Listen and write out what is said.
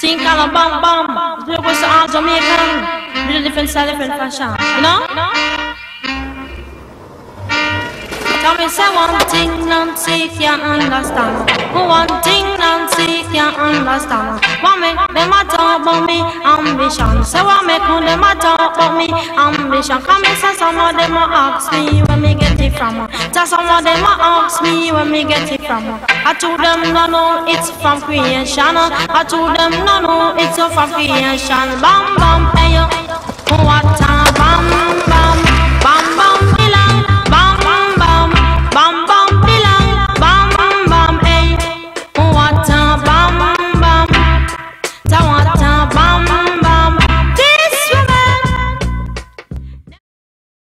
Think all a bam bam. We go to all Jamaican. With a different style, different fashion. You know? Tell me say one thing Nancy can't understand. One thing Nancy can't understand. What make them a talk about me ambition? Say what make them a talk about me ambition? Come and say some of them a ask me where me get it from. Tell some of them a ask me where me get it from. I told them no it's from creation. I told them no it's from creation. Bam bam hey yo.